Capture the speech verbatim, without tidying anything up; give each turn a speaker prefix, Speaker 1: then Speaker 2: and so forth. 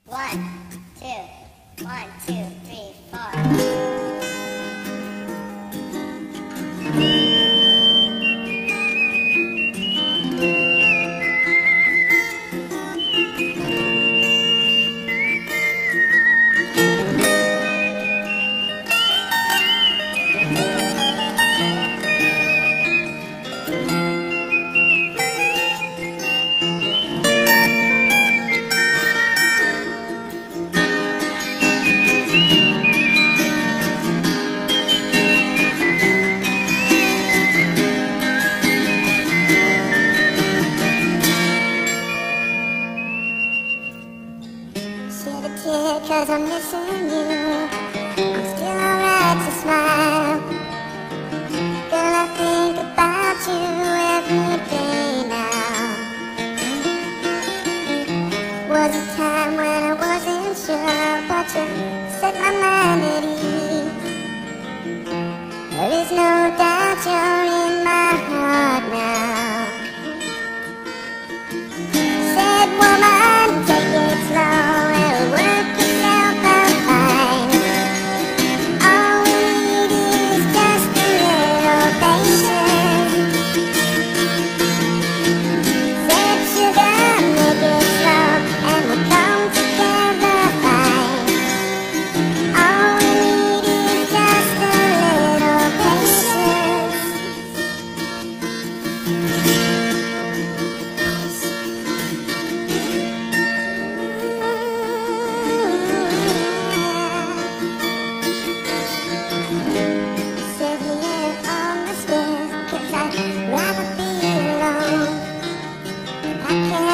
Speaker 1: One, two, one, two, three, four.
Speaker 2: Shed a tear cause I'm missing you. I'm still alright to smile. Girl, I think about you every day now. Was a time when I wasn't sure, but you set my mind at ease. There is no doubt you're in my heart now. Said woman, take it slow. I can't